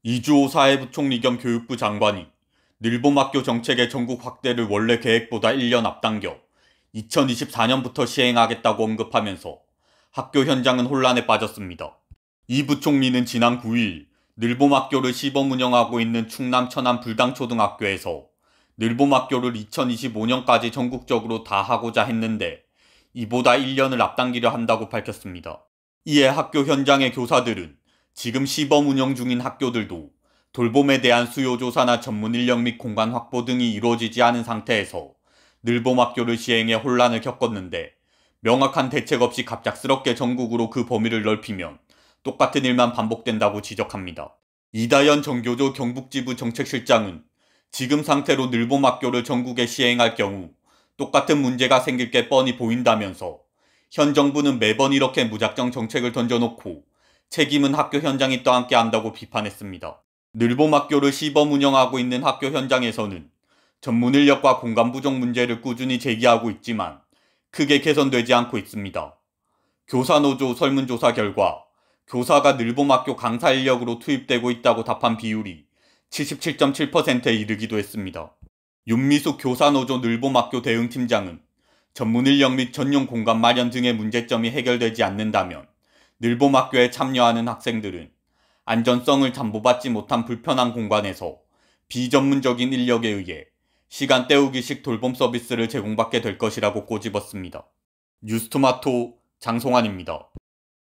이주호 사회부총리 겸 교육부 장관이 늘봄학교 정책의 전국 확대를 원래 계획보다 1년 앞당겨 2024년부터 시행하겠다고 언급하면서 학교 현장은 혼란에 빠졌습니다. 이 부총리는 지난 9일 늘봄학교를 시범 운영하고 있는 충남 천안 불당초등학교에서 늘봄학교를 2025년까지 전국적으로 다 하고자 했는데 이보다 1년을 앞당기려 한다고 밝혔습니다. 이에 학교 현장의 교사들은 지금 시범 운영 중인 학교들도 돌봄에 대한 수요 조사나 전문 인력 및 공간 확보 등이 이루어지지 않은 상태에서 늘봄학교를 시행해 혼란을 겪었는데 명확한 대책 없이 갑작스럽게 전국으로 그 범위를 넓히면 똑같은 일만 반복된다고 지적합니다. 이다연 정교조 경북지부 정책실장은 지금 상태로 늘봄학교를 전국에 시행할 경우 똑같은 문제가 생길 게 뻔히 보인다면서 현 정부는 매번 이렇게 무작정 정책을 던져놓고 책임은 학교 현장이 떠안게 한다고 비판했습니다. 늘봄학교를 시범 운영하고 있는 학교 현장에서는 전문 인력과 공간 부족 문제를 꾸준히 제기하고 있지만 크게 개선되지 않고 있습니다. 교사노조 설문조사 결과 교사가 늘봄학교 강사 인력으로 투입되고 있다고 답한 비율이 77.7%에 이르기도 했습니다. 윤미숙 교사노조 늘봄학교 대응팀장은 전문 인력 및 전용 공간 마련 등의 문제점이 해결되지 않는다면 늘봄학교에 참여하는 학생들은 안전성을 담보받지 못한 불편한 공간에서 비전문적인 인력에 의해 시간 때우기식 돌봄 서비스를 제공받게 될 것이라고 꼬집었습니다. 뉴스토마토 장송환입니다.